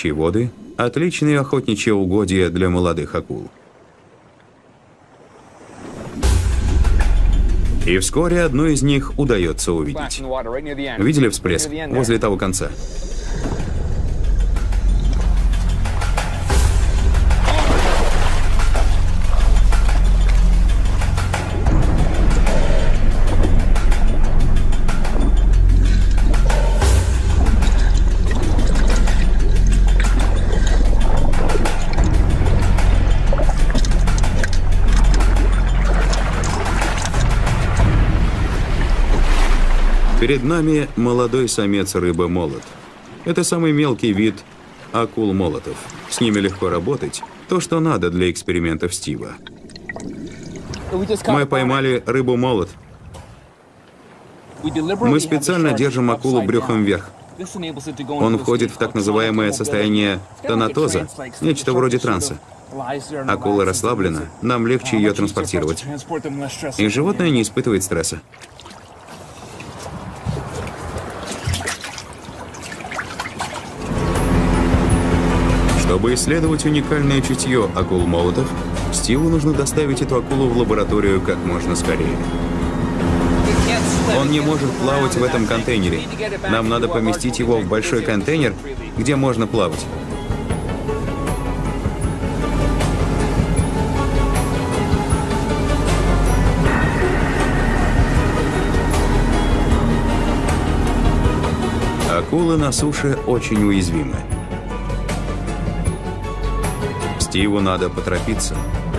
стоячие воды – отличные охотничьи угодья для молодых акул. И вскоре одну из них удается увидеть. Видели всплеск? Возле того конца. Перед нами молодой самец рыбы-молот. Это самый мелкий вид акул-молотов. С ними легко работать, то, что надо для экспериментов Стива. Мы поймали рыбу-молот. Мы специально держим акулу брюхом вверх. Он входит в так называемое состояние тонатоза, нечто вроде транса. Акула расслаблена, нам легче ее транспортировать. И животное не испытывает стресса. Чтобы исследовать уникальное чутье акул-молотов, Стиву нужно доставить эту акулу в лабораторию как можно скорее. Он не может плавать в этом контейнере. Нам надо поместить его в большой контейнер, где можно плавать. Акулы на суше очень уязвимы. Стиву надо поторопиться.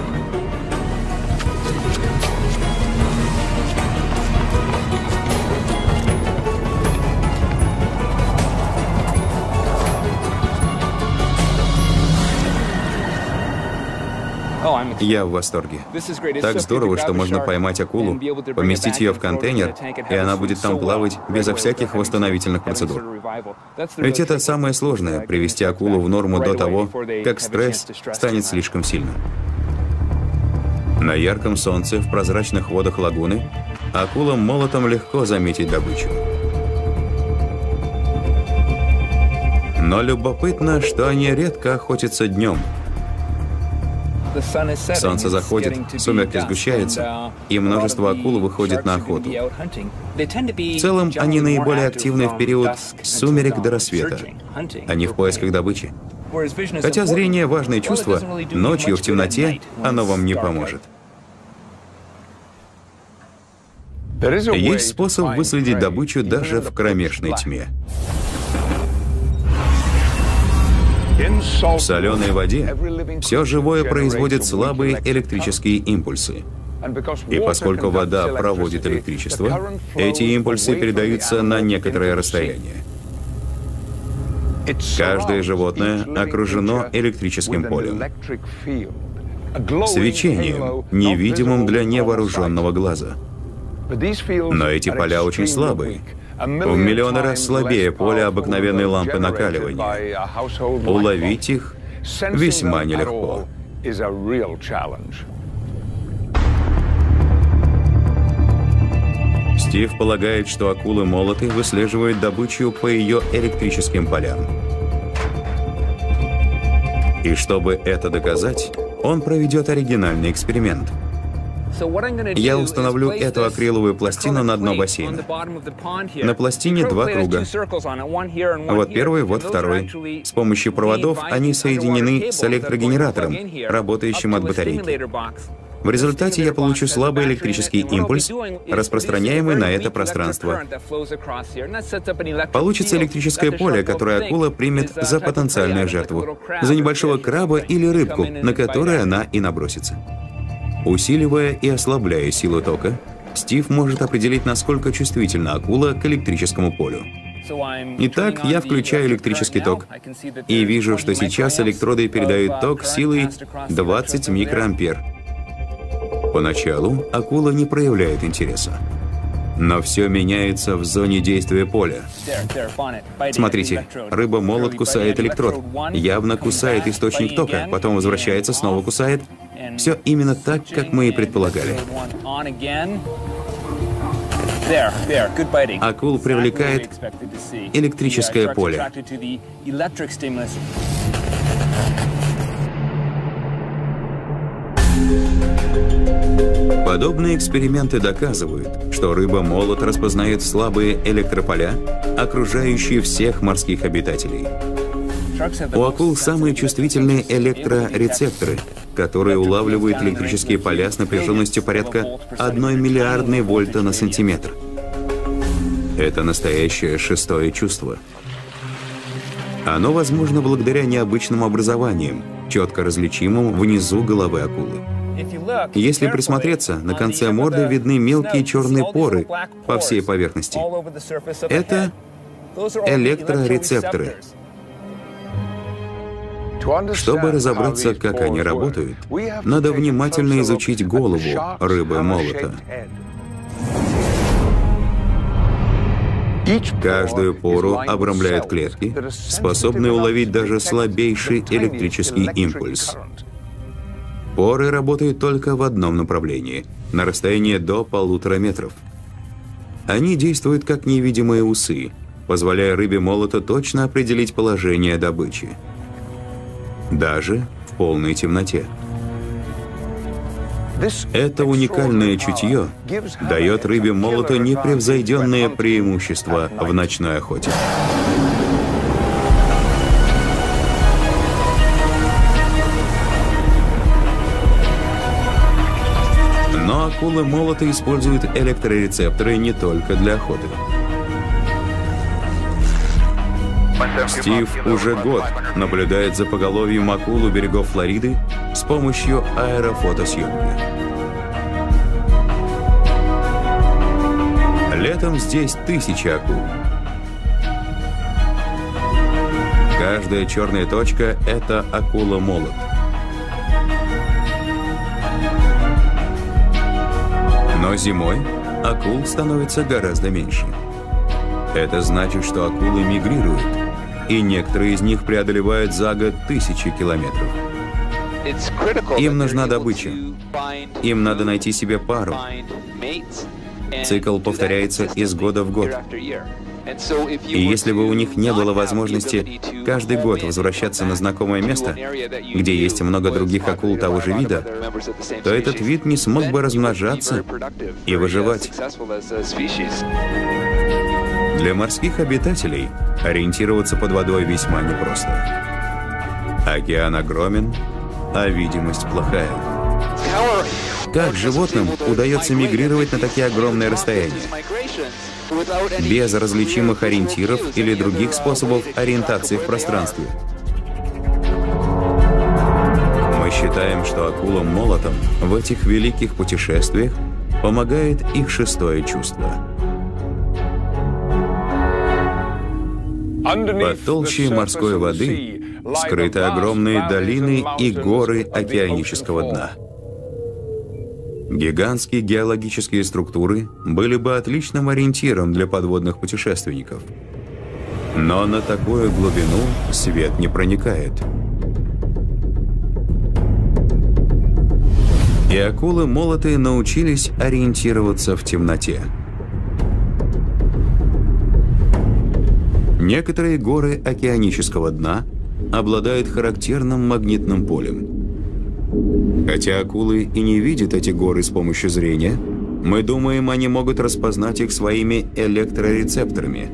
Я в восторге. Так здорово, что можно поймать акулу, поместить ее в контейнер, и она будет там плавать безо всяких восстановительных процедур. Ведь это самое сложное — привести акулу в норму до того, как стресс станет слишком сильным. На ярком солнце в прозрачных водах лагуны акулам молотом легко заметить добычу. Но любопытно, что они редко охотятся днем. Солнце заходит, сумерки сгущаются, и множество акул выходит на охоту. В целом, они наиболее активны в период с сумерек до рассвета. Они в поисках добычи. Хотя зрение — важное чувство, ночью в темноте оно вам не поможет. Есть способ выследить добычу даже в кромешной тьме. В соленой воде все живое производит слабые электрические импульсы. И поскольку вода проводит электричество, эти импульсы передаются на некоторое расстояние. Каждое животное окружено электрическим полем, свечением, невидимым для невооруженного глаза. Но эти поля очень слабые. В миллионы раз слабее поля обыкновенной лампы накаливания. Уловить их весьма нелегко. Стив полагает, что акулы-молоты выслеживают добычу по ее электрическим полям. И чтобы это доказать, он проведет оригинальный эксперимент. Я установлю эту акриловую пластину на дно бассейна. На пластине два круга. Вот первый, вот второй. С помощью проводов они соединены с электрогенератором, работающим от батарейки. В результате я получу слабый электрический импульс, распространяемый на это пространство. Получится электрическое поле, которое акула примет за потенциальную жертву, за небольшого краба или рыбку, на которую она и набросится. Усиливая и ослабляя силу тока, Стив может определить, насколько чувствительна акула к электрическому полю. Итак, я включаю электрический ток и вижу, что сейчас электроды передают ток силой 20 микроампер. Поначалу акула не проявляет интереса. Но все меняется в зоне действия поля. Смотрите, рыба-молот кусает электрод, явно кусает источник тока, потом возвращается, снова кусает. Все именно так, как мы и предполагали. Акул привлекает электрическое поле. Подобные эксперименты доказывают, что рыба-молот распознает слабые электрополя, окружающие всех морских обитателей. У акул самые чувствительные электрорецепторы, которые улавливают электрические поля с напряженностью порядка 1 миллиардной вольта на сантиметр. Это настоящее шестое чувство. Оно возможно благодаря необычным образованиям, четко различимым внизу головы акулы. Если присмотреться, на конце морды видны мелкие черные поры по всей поверхности. Это электрорецепторы. Чтобы разобраться, как они работают, надо внимательно изучить голову рыбы-молота. Каждую пору обрамляют клетки, способные уловить даже слабейший электрический импульс. Поры работают только в одном направлении, на расстоянии до 1,5 метров. Они действуют как невидимые усы, позволяя рыбе-молоту точно определить положение добычи. Даже в полной темноте. Это уникальное чутье дает рыбе-молоту непревзойденное преимущество в ночной охоте. Но акулы-молоты используют электрорецепторы не только для охоты. Стив уже год наблюдает за поголовьем акул у берегов Флориды с помощью аэрофотосъемки. Летом здесь тысячи акул. Каждая черная точка — это акула-молот. Но зимой акул становится гораздо меньше. Это значит, что акулы мигрируют, и некоторые из них преодолевают за год тысячи километров. Им нужна добыча. Им надо найти себе пару. Цикл повторяется из года в год. И если бы у них не было возможности каждый год возвращаться на знакомое место, где есть много других акул того же вида, то этот вид не смог бы размножаться и выживать. Для морских обитателей ориентироваться под водой весьма непросто. Океан огромен, а видимость плохая. Как животным удается мигрировать на такие огромные расстояния? Без различимых ориентиров или других способов ориентации в пространстве. Мы считаем, что акулам-молотам в этих великих путешествиях помогает их шестое чувство. Под толщей морской воды скрыты огромные долины и горы океанического дна. Гигантские геологические структуры были бы отличным ориентиром для подводных путешественников. Но на такую глубину свет не проникает. И акулы-молоты научились ориентироваться в темноте. Некоторые горы океанического дна обладают характерным магнитным полем. Хотя акулы и не видят эти горы с помощью зрения, мы думаем, они могут распознать их своими электрорецепторами.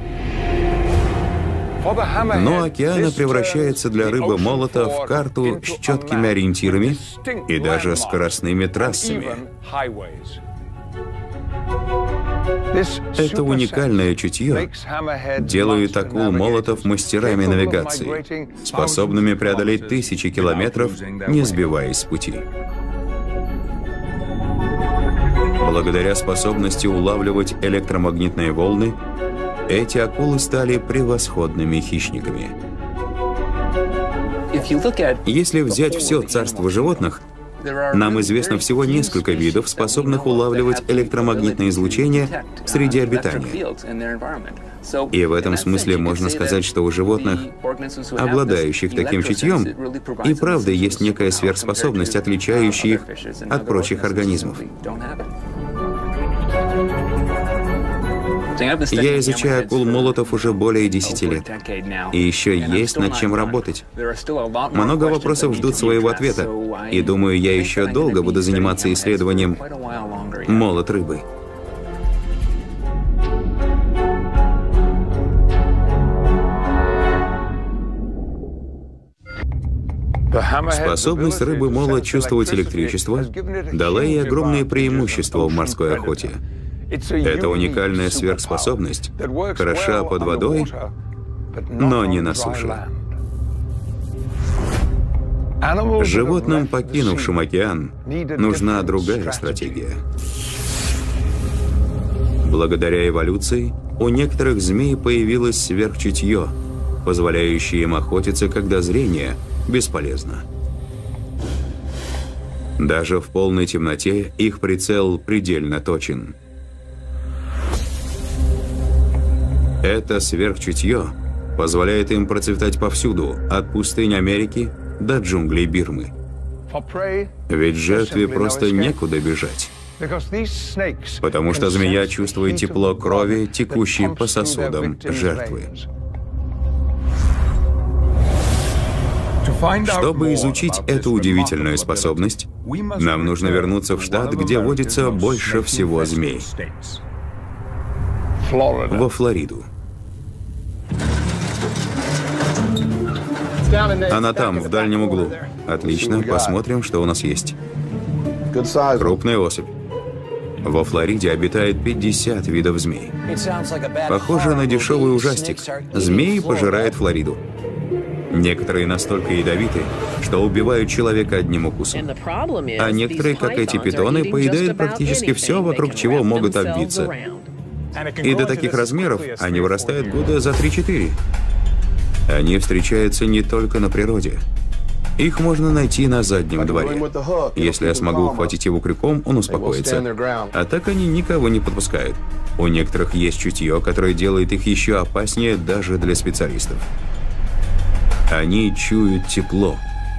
Но океан превращается для рыбы-молота в карту с четкими ориентирами и даже скоростными трассами. Это уникальное чутье делает акул-молотов мастерами навигации, способными преодолеть тысячи километров, не сбиваясь с пути. Благодаря способности улавливать электромагнитные волны, эти акулы стали превосходными хищниками. Если взять все царство животных, нам известно всего несколько видов, способных улавливать электромагнитное излучение среди обитания. И в этом смысле можно сказать, что у животных, обладающих таким чутьем, и правда есть некая сверхспособность, отличающая их от прочих организмов. Я изучаю акул-молотов уже более 10 лет. И еще есть над чем работать. Много вопросов ждут своего ответа. И думаю, я еще долго буду заниматься исследованием молот рыбы. Способность рыбы-молот чувствовать электричество дала ей огромные преимущества в морской охоте. Это уникальная сверхспособность, хороша под водой, но не на суше. Животным, покинувшим океан, нужна другая стратегия. Благодаря эволюции у некоторых змей появилось сверхчутье, позволяющее им охотиться, когда зрение бесполезно. Даже в полной темноте их прицел предельно точен. Это сверхчутье позволяет им процветать повсюду, от пустынь Америки до джунглей Бирмы. Ведь жертве просто некуда бежать. Потому что змея чувствует тепло крови, текущей по сосудам жертвы. Чтобы изучить эту удивительную способность, нам нужно вернуться в штат, где водится больше всего змей. Во Флориду. Она там, в дальнем углу. Отлично, посмотрим, что у нас есть. Крупная особь. Во Флориде обитает 50 видов змей. Похоже на дешевый ужастик. Змеи пожирают Флориду. Некоторые настолько ядовиты, что убивают человека одним укусом. А некоторые, как эти питоны, поедают практически все, вокруг чего могут обвиться. И до таких размеров они вырастают года за 3-4. Они встречаются не только на природе. Их можно найти на заднем дворе. Если я смогу ухватить его крюком, он успокоится. А так они никого не подпускают. У некоторых есть чутье, которое делает их еще опаснее даже для специалистов. Они чуют тепло.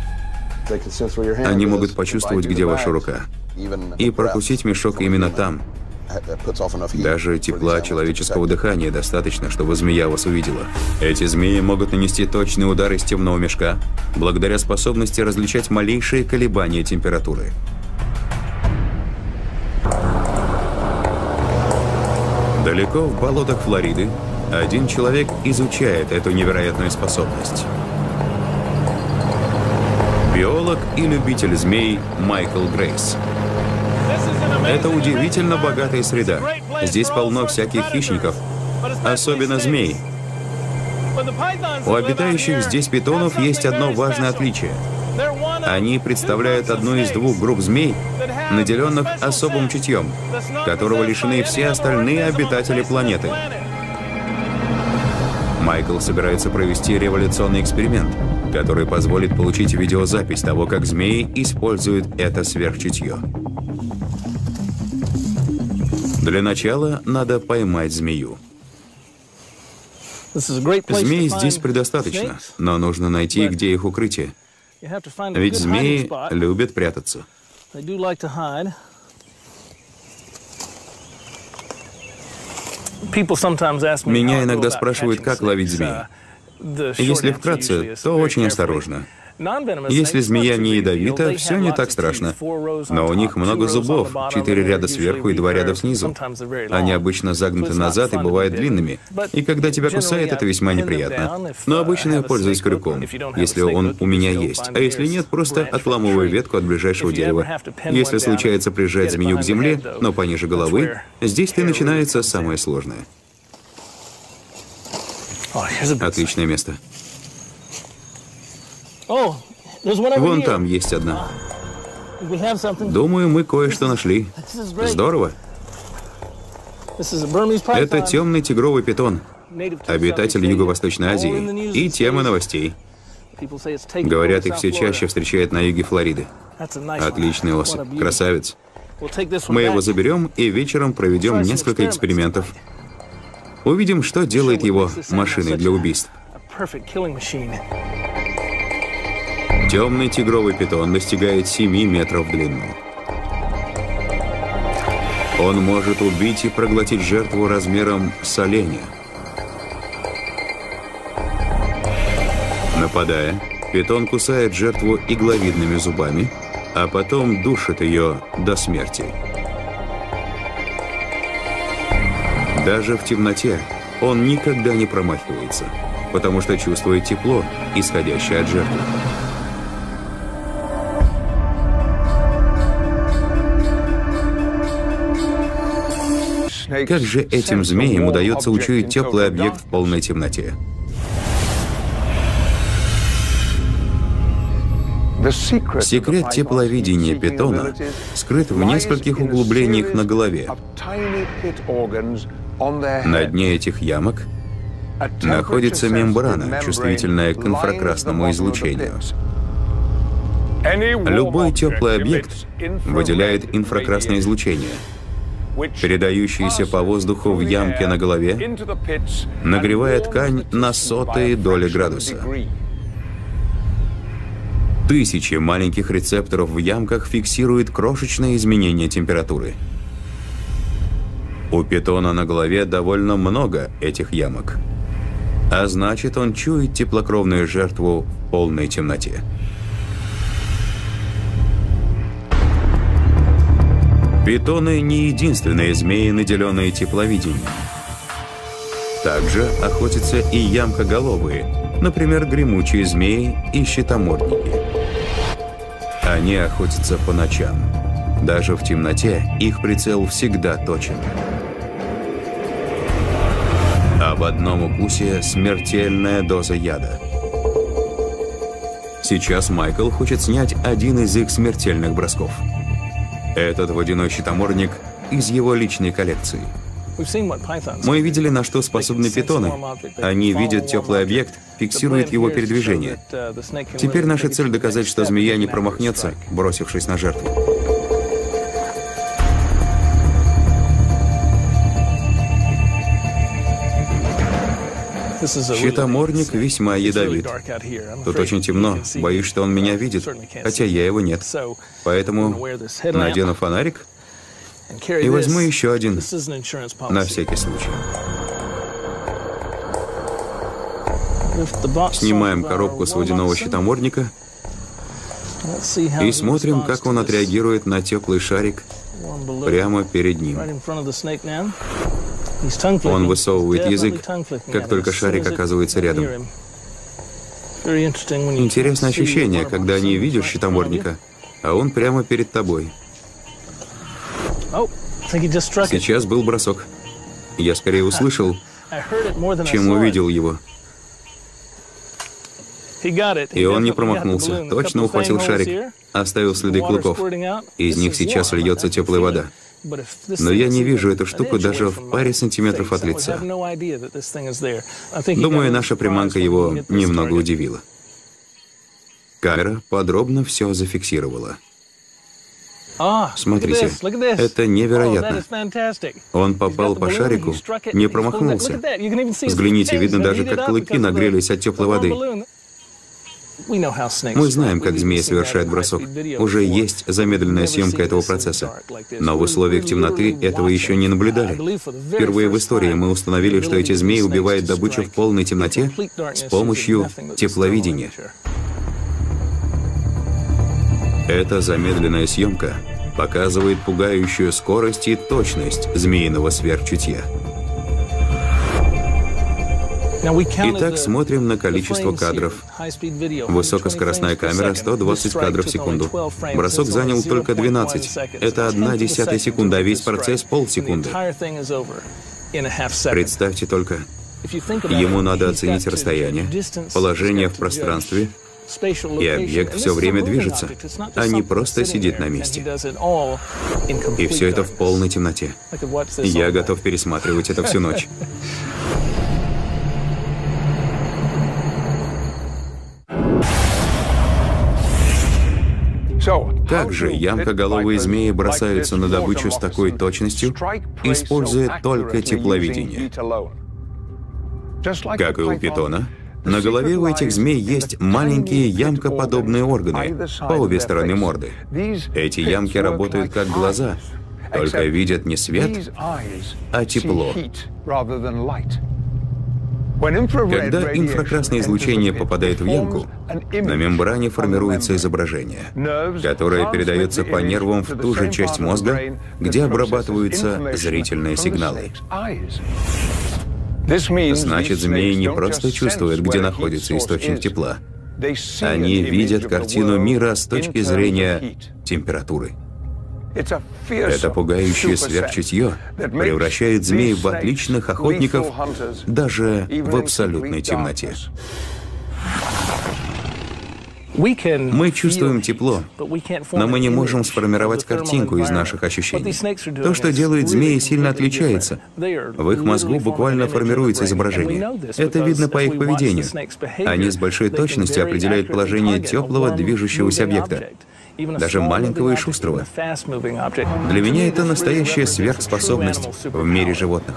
Они могут почувствовать, где ваша рука, и прокусить мешок именно там. Даже тепла человеческого дыхания достаточно, чтобы змея вас увидела. Эти змеи могут нанести точный удар из темного мешка, благодаря способности различать малейшие колебания температуры. Далеко в болотах Флориды один человек изучает эту невероятную способность. Биолог и любитель змей Майкл Грейс. Это удивительно богатая среда. Здесь полно всяких хищников, особенно змей. У обитающих здесь питонов есть одно важное отличие. Они представляют одну из двух групп змей, наделенных особым чутьем, которого лишены все остальные обитатели планеты. Майкл собирается провести революционный эксперимент, который позволит получить видеозапись того, как змеи используют это сверхчутье. Для начала надо поймать змею. Змей здесь предостаточно, но нужно найти, где их укрытие. Ведь змеи любят прятаться. Меня иногда спрашивают, как ловить змеи. Если вкратце, то очень осторожно. Если змея не ядовита, все не так страшно. Но у них много зубов, 4 ряда сверху и 2 ряда снизу. Они обычно загнуты назад и бывают длинными. И когда тебя кусает, это весьма неприятно. Но обычно я пользуюсь крюком, если он у меня есть. А если нет, просто отламываю ветку от ближайшего дерева. Если случается прижать змею к земле, но пониже головы, здесь-то и начинается самое сложное. Отличное место. Вон там есть одна. Думаю, мы кое-что нашли. Здорово. Это темный тигровый питон, обитатель Юго-Восточной Азии, и тема новостей. Говорят, их все чаще встречают на юге Флориды. Отличный особь, красавец. Мы его заберем и вечером проведем несколько экспериментов. Увидим, что делает его машиной для убийств. Темный тигровый питон достигает 7 метров в длину. Он может убить и проглотить жертву размером с оленя. Нападая, питон кусает жертву игловидными зубами, а потом душит ее до смерти. Даже в темноте он никогда не промахивается, потому что чувствует тепло, исходящее от жертвы. Как же этим змеям удается учуять теплый объект в полной темноте? Секрет тепловидения питона скрыт в нескольких углублениях на голове. На дне этих ямок находится мембрана, чувствительная к инфракрасному излучению. Любой теплый объект выделяет инфракрасное излучение, передающееся по воздуху в ямке на голове, нагревая ткань на сотые доли градуса. Тысячи маленьких рецепторов в ямках фиксируют крошечные изменения температуры. У питона на голове довольно много этих ямок, а значит, он чует теплокровную жертву в полной темноте. Питоны не единственные змеи, наделенные тепловидением. Также охотятся и ямкоголовые, например, гремучие змеи и щитомордники. Они охотятся по ночам. Даже в темноте их прицел всегда точен. А в одном укусе смертельная доза яда. Сейчас Майкл хочет снять один из их смертельных бросков. Этот водяной щитомордник из его личной коллекции. Мы видели, на что способны питоны. Они видят теплый объект, фиксируют его передвижение. Теперь наша цель — доказать, что змея не промахнется, бросившись на жертву. Щитомордник весьма ядовит. Тут очень темно, боюсь, что он меня видит, хотя я его нет. Поэтому надену фонарик и возьму еще один, на всякий случай. Снимаем коробку с водяного щитомордника и смотрим, как он отреагирует на теплый шарик прямо перед ним. Он высовывает язык, как только шарик оказывается рядом. Интересное ощущение, когда не видишь щитомордника, а он прямо перед тобой. Сейчас был бросок. Я скорее услышал, чем увидел его. И он не промахнулся, точно ухватил шарик, оставил следы клыков. Из них сейчас льется теплая вода. Но я не вижу эту штуку даже в паре сантиметров от лица. Думаю, наша приманка его немного удивила. Камера подробно все зафиксировала. Смотрите, это невероятно. Он попал по шарику, не промахнулся. Взгляните, видно даже, как клыки нагрелись от теплой воды. Мы знаем, как змея совершает бросок. Уже есть замедленная съемка этого процесса. Но в условиях темноты этого еще не наблюдали. Впервые в истории мы установили, что эти змеи убивают добычу в полной темноте с помощью тепловидения. Эта замедленная съемка показывает пугающую скорость и точность змеиного сверхчутья. Итак, смотрим на количество кадров. Высокоскоростная камера — 120 кадров в секунду. Бросок занял только 12. Это 1/10 секунды, а весь процесс — полсекунды. Представьте только, ему надо оценить расстояние, положение в пространстве, и объект все время движется, а не просто сидит на месте. И все это в полной темноте. Я готов пересматривать это всю ночь. Как же ямкоголовые змеи бросаются на добычу с такой точностью, используя только тепловидение? Как и у питона, на голове у этих змей есть маленькие ямкоподобные органы по обе стороны морды. Эти ямки работают как глаза, только видят не свет, а тепло. Когда инфракрасное излучение попадает в ямку, на мембране формируется изображение, которое передается по нервам в ту же часть мозга, где обрабатываются зрительные сигналы. Значит, змеи не просто чувствуют, где находится источник тепла. Они видят картину мира с точки зрения температуры. Это пугающее сверхчутье превращает змей в отличных охотников даже в абсолютной темноте. Мы чувствуем тепло, но мы не можем сформировать картинку из наших ощущений. То, что делают змеи, сильно отличается. В их мозгу буквально формируется изображение. Это видно по их поведению. Они с большой точностью определяют положение теплого движущегося объекта, даже маленького и шустрого. Для меня это настоящая сверхспособность в мире животных.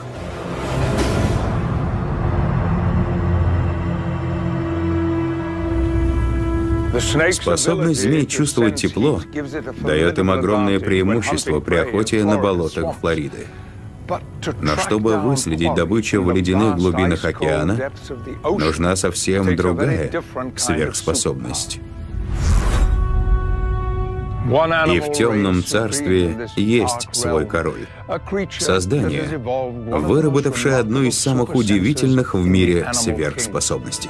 Способность змей чувствовать тепло дает им огромное преимущество при охоте на болотах Флориды. Но чтобы выследить добычу в ледяных глубинах океана, нужна совсем другая сверхспособность. И в темном царстве есть свой король. Создание, выработавшее одну из самых удивительных в мире сверхспособностей.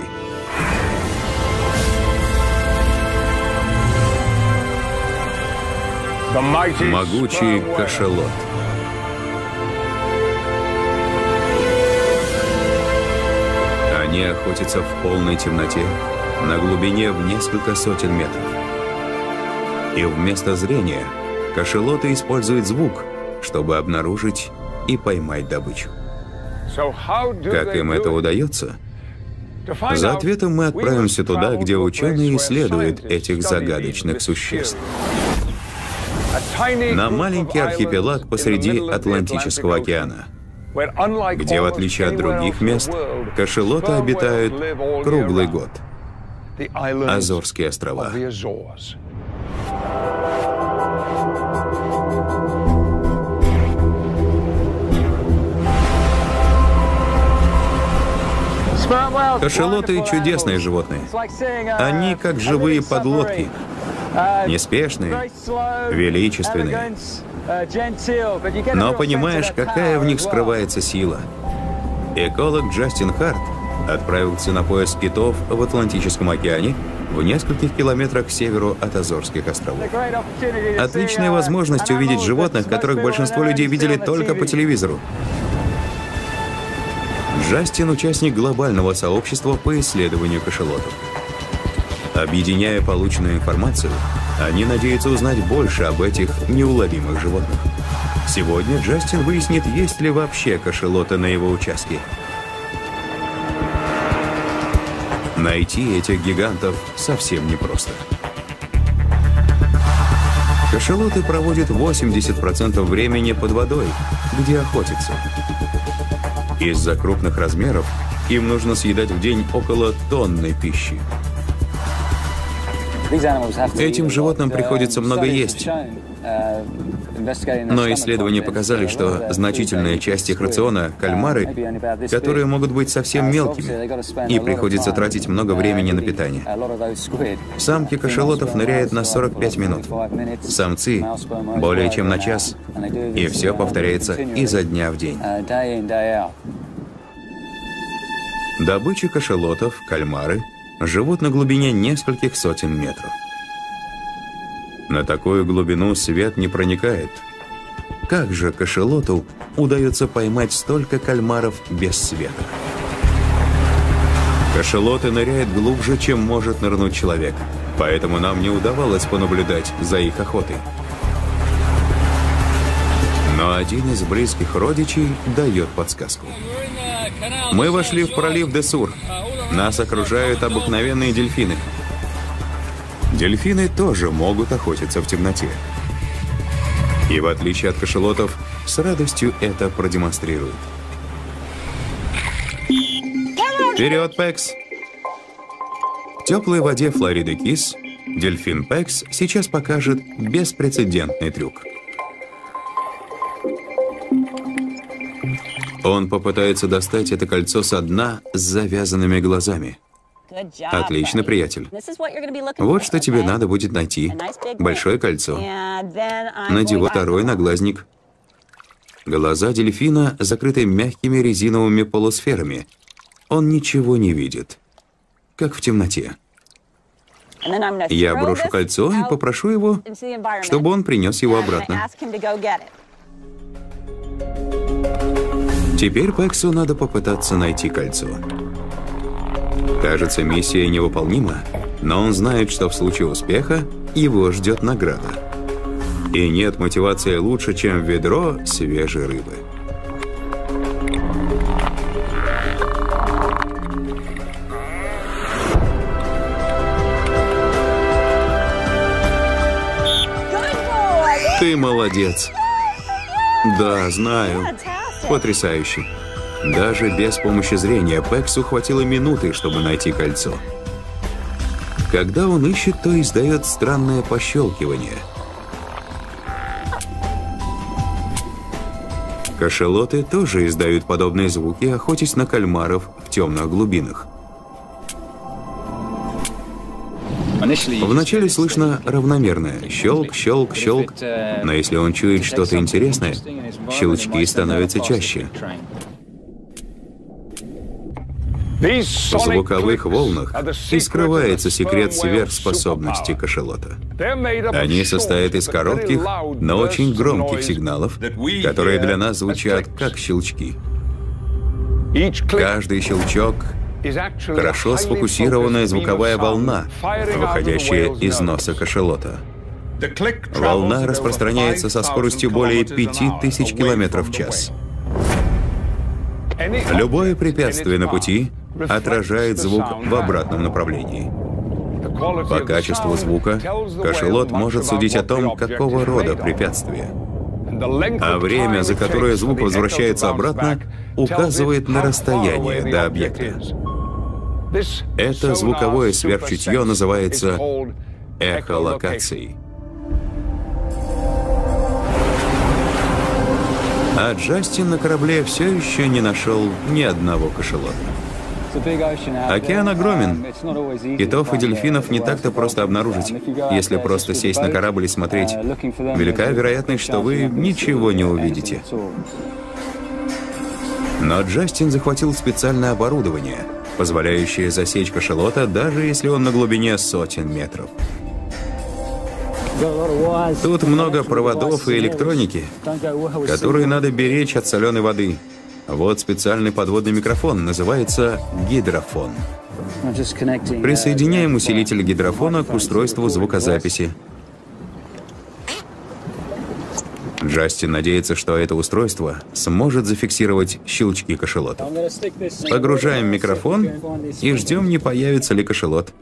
Могучий кашалот. Они охотятся в полной темноте, на глубине в несколько сотен метров. И вместо зрения кашалоты используют звук, чтобы обнаружить и поймать добычу. Как им это удается? За ответом мы отправимся туда, где ученые исследуют этих загадочных существ. На маленький архипелаг посреди Атлантического океана, где, в отличие от других мест, кашалоты обитают круглый год. Азорские острова. Кашалоты — чудесные животные. Они как живые подлодки. Неспешные, величественные. Но понимаешь, какая в них скрывается сила? Эколог Джастин Харт отправился на поиск китов в Атлантическом океане в нескольких километрах к северу от Азорских островов. Отличная возможность увидеть животных, которых большинство людей видели только по телевизору. Джастин — участник глобального сообщества по исследованию кашалотов. Объединяя полученную информацию, они надеются узнать больше об этих неуловимых животных. Сегодня Джастин выяснит, есть ли вообще кашалоты на его участке. Найти этих гигантов совсем непросто. Кашалоты проводят 80% времени под водой, где охотятся. Из-за крупных размеров им нужно съедать в день около тонны пищи. Этим животным приходится много есть. Но исследования показали, что значительная часть их рациона – кальмары, которые могут быть совсем мелкими, и приходится тратить много времени на питание. Самки кашалотов ныряют на 45 минут, самцы – более чем на час, и все повторяется изо дня в день. Добыча кашалотов, кальмары, живут на глубине нескольких сотен метров. На такую глубину свет не проникает. Как же кашалоту удается поймать столько кальмаров без света? Кашалоты ныряют глубже, чем может нырнуть человек, поэтому нам не удавалось понаблюдать за их охотой. Но один из близких родичей дает подсказку. Мы вошли в пролив Де-Сур. Нас окружают обыкновенные дельфины. Дельфины тоже могут охотиться в темноте. И в отличие от кашалотов, с радостью это продемонстрируют. Вперед, Пекс! В теплой воде Флориды Кис дельфин Пекс сейчас покажет беспрецедентный трюк. Он попытается достать это кольцо со дна с завязанными глазами. Отлично, приятель. Вот что тебе надо будет найти. Большое кольцо. Надевай второй наглазник. Глаза дельфина закрыты мягкими резиновыми полусферами. Он ничего не видит. Как в темноте. Я брошу кольцо и попрошу его, чтобы он принес его обратно. Теперь Пэксу надо попытаться найти кольцо. Кажется, миссия невыполнима, но он знает, что в случае успеха его ждет награда. И нет мотивации лучше, чем ведро свежей рыбы. Ты молодец. Да, знаю. Потрясающе. Даже без помощи зрения Пэксу хватило минуты, чтобы найти кольцо. Когда он ищет, то издает странное пощелкивание. Кашалоты тоже издают подобные звуки, охотясь на кальмаров в темных глубинах. Вначале слышно равномерное щелк, щелк, щелк, но если он чует что-то интересное, щелчки становятся чаще. В звуковых волнах и скрывается секрет сверхспособности кашалота. Они состоят из коротких, но очень громких сигналов, которые для нас звучат как щелчки. Каждый щелчок — хорошо сфокусированная звуковая волна, выходящая из носа кашалота. Волна распространяется со скоростью более 5000 км в час. Любое препятствие на пути отражает звук в обратном направлении. По качеству звука кашалот может судить о том, какого рода препятствие. А время, за которое звук возвращается обратно, указывает на расстояние до объекта. Это звуковое сверхчутье называется эхолокацией. А Джастин на корабле все еще не нашел ни одного кашалота. Океан огромен. Китов и дельфинов не так-то просто обнаружить. Если просто сесть на корабль и смотреть, велика вероятность, что вы ничего не увидите. Но Джастин захватил специальное оборудование, позволяющее засечь кашалота, даже если он на глубине сотен метров. Тут много проводов и электроники, которые надо беречь от соленой воды. Вот специальный подводный микрофон, называется гидрофон. Присоединяем усилитель гидрофона к устройству звукозаписи. Джастин надеется, что это устройство сможет зафиксировать щелчки кашалота. Погружаем микрофон и ждем, не появится ли кашалот.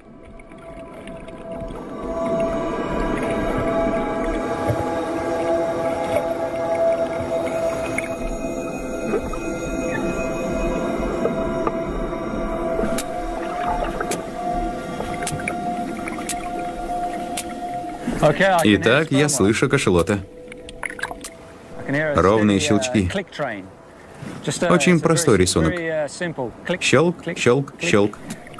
Итак, я слышу кашалота. Ровные щелчки. Очень простой рисунок. Щелк, щелк, щелк.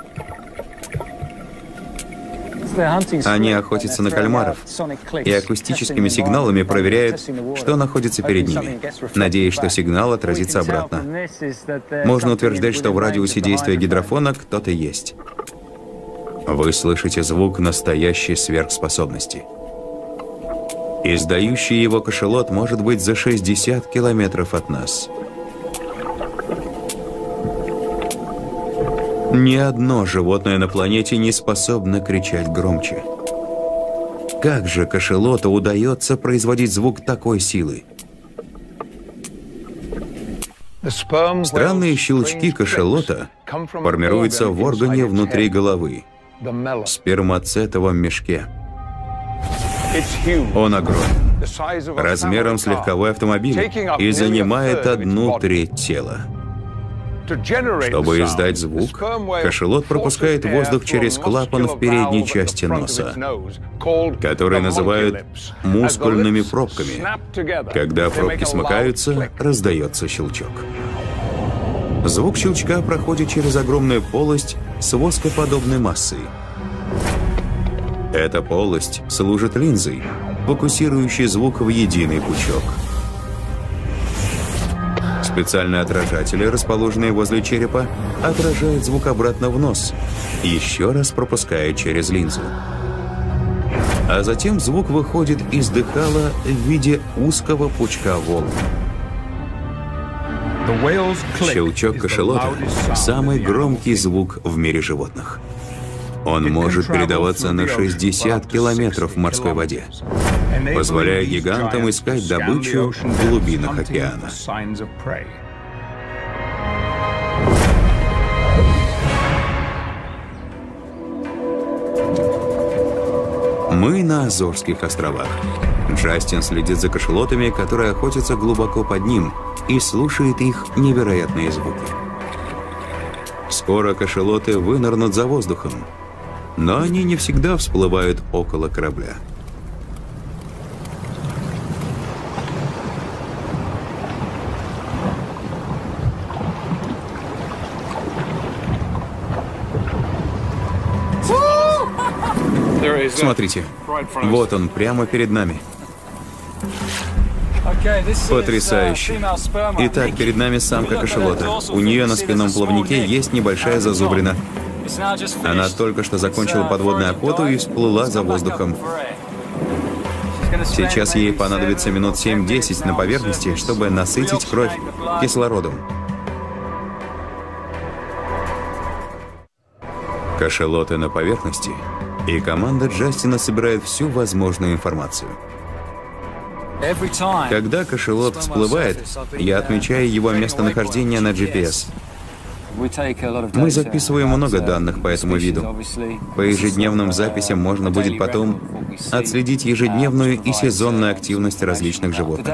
Они охотятся на кальмаров и акустическими сигналами проверяют, что находится перед ними, надеясь, что сигнал отразится обратно. Можно утверждать, что в радиусе действия гидрофона кто-то есть. Вы слышите звук настоящей сверхспособности. Издающий его кашалот может быть за 60 километров от нас. Ни одно животное на планете не способно кричать громче. Как же кашалоту удается производить звук такой силы? Странные щелчки кашалота формируются в органе внутри головы, в спермацетовом мешке. Он огромен, размером с легковой автомобиль и занимает 1/3 тела. Чтобы издать звук, кашалот пропускает воздух через клапан в передней части носа, который называют мускульными пробками. Когда пробки смыкаются, раздается щелчок. Звук щелчка проходит через огромную полость с воскоподобной массой. Эта полость служит линзой, фокусирующей звук в единый пучок. Специальные отражатели, расположенные возле черепа, отражают звук обратно в нос, еще раз пропуская через линзу. А затем звук выходит из дыхала в виде узкого пучка волн. Щелчок кашалота – самый громкий звук в мире животных. Он может передаваться на 60 километров в морской воде, позволяя гигантам искать добычу в глубинах океана. Мы на Азорских островах. Джастин следит за кашалотами, которые охотятся глубоко под ним, и слушает их невероятные звуки. Скоро кашалоты вынырнут за воздухом, но они не всегда всплывают около корабля. Смотрите, вот он, прямо перед нами. Потрясающе. Итак, перед нами самка кашалота. У нее на спинном плавнике есть небольшая зазубрина. Она только что закончила подводную охоту и всплыла за воздухом. Сейчас ей понадобится минут 7-10 на поверхности, чтобы насытить кровь кислородом. Кашалоты на поверхности, и команда Джастина собирает всю возможную информацию. Когда кашалот всплывает, я отмечаю его местонахождение на GPS. Мы записываем много данных по этому виду. По ежедневным записям можно будет потом отследить ежедневную и сезонную активность различных животных.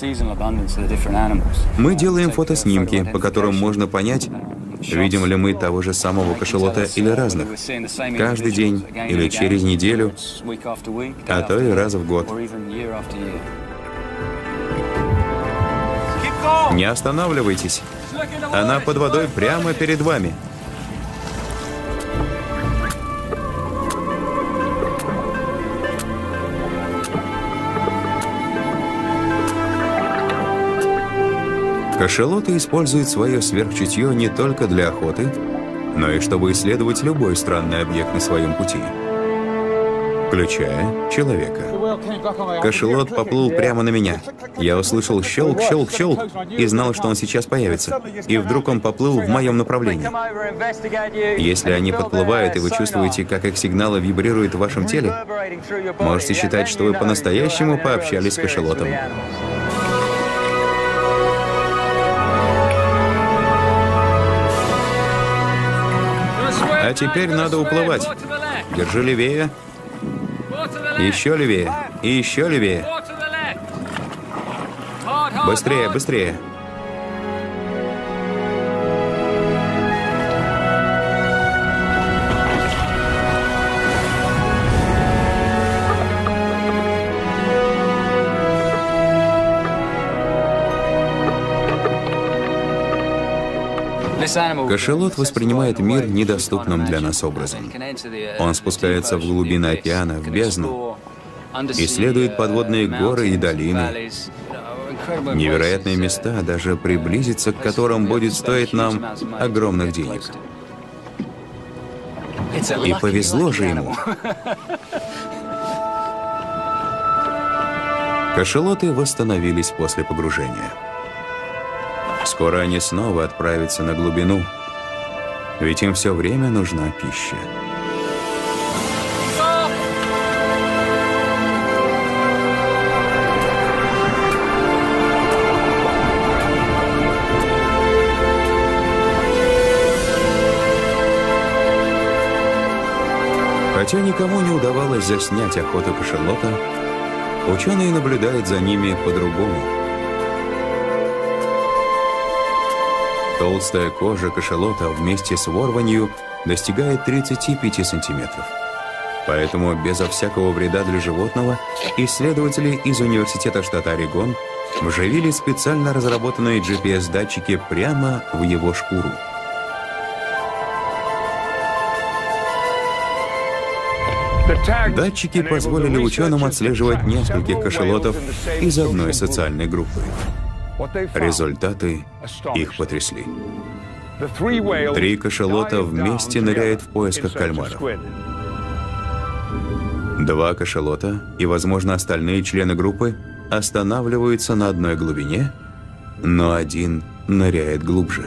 Мы делаем фотоснимки, по которым можно понять, видим ли мы того же самого кашалота или разных, каждый день или через неделю, а то и раз в год. Не останавливайтесь. Она под водой прямо перед вами. Кашалоты используют свое сверхчутье не только для охоты, но и чтобы исследовать любой странный объект на своем пути, включая человека. Кашалот поплыл прямо на меня. Я услышал щелк, щелк, щелк и знал, что он сейчас появится. И вдруг он поплыл в моем направлении. Если они подплывают, и вы чувствуете, как их сигналы вибрируют в вашем теле, можете считать, что вы по-настоящему пообщались с кашалотом. А теперь надо уплывать. Держи левее. Еще левее. И еще левее. Быстрее, быстрее. Кашалот воспринимает мир недоступным для нас образом. Он спускается в глубины океана, в бездну, исследует подводные горы и долины, невероятные места, даже приблизиться к которым будет стоить нам огромных денег. И повезло же ему. Кашалоты восстановились после погружения. Скоро они снова отправятся на глубину, ведь им все время нужна пища. Хотя никому не удавалось заснять охоту кашалота, ученые наблюдают за ними по-другому. Толстая кожа кашалота вместе с ворванью достигает 35 сантиметров. Поэтому безо всякого вреда для животного исследователи из Университета штата Орегон вживили специально разработанные GPS-датчики прямо в его шкуру. Датчики позволили ученым отслеживать нескольких кашалотов из одной социальной группы. Результаты их потрясли. 3 кашалота вместе ныряют в поисках кальмаров. 2 кашалота и, возможно, остальные члены группы останавливаются на одной глубине, но один ныряет глубже.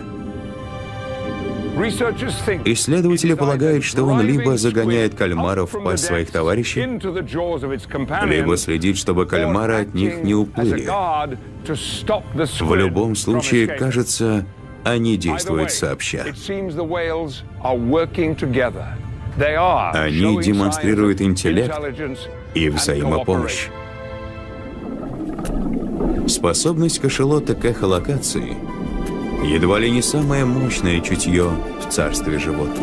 Исследователи полагают, что он либо загоняет кальмаров в пасть своих товарищей, либо следит, чтобы кальмары от них не уплыли. В любом случае, кажется, они действуют сообща. Они демонстрируют интеллект и взаимопомощь. Способность кашалота к эхолокации едва ли не самое мощное чутье в царстве животных.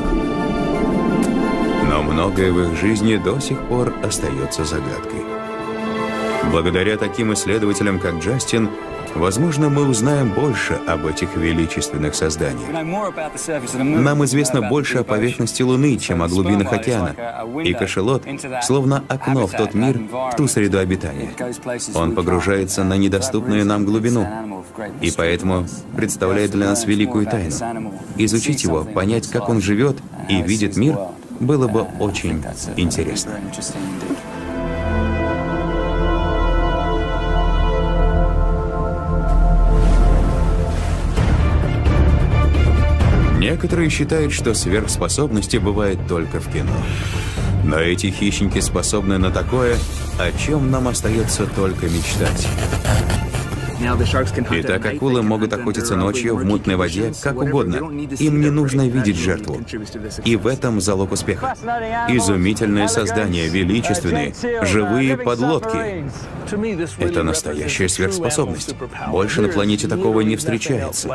Но многое в их жизни до сих пор остается загадкой. Благодаря таким исследователям, как Джастин, возможно, мы узнаем больше об этих величественных созданиях. Нам известно больше о поверхности Луны, чем о глубинах океана, и кашалот словно окно в тот мир, в ту среду обитания. Он погружается на недоступную нам глубину, и поэтому представляет для нас великую тайну. Изучить его, понять, как он живет и видит мир, было бы очень интересно. Некоторые считают, что сверхспособности бывают только в кино. Но эти хищники способны на такое, о чем нам остается только мечтать. Итак, акулы могут охотиться ночью в мутной воде как угодно. Им не нужно видеть жертву. И в этом залог успеха. Изумительные создания, величественные, живые подлодки. Это настоящая сверхспособность. Больше на планете такого не встречается.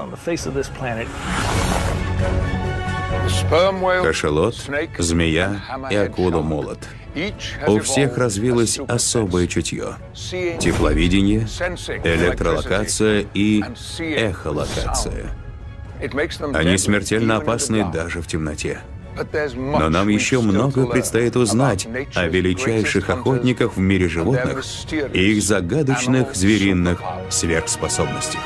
Кашалот, змея и акула-молот. У всех развилось особое чутье. Тепловидение, электролокация и эхолокация. Они смертельно опасны даже в темноте. Но нам еще много предстоит узнать о величайших охотниках в мире животных и их загадочных звериных сверхспособностях.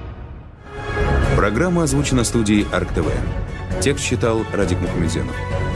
Программа озвучена студией Арк ТВ. Текст читал Радик Мухамедзянов.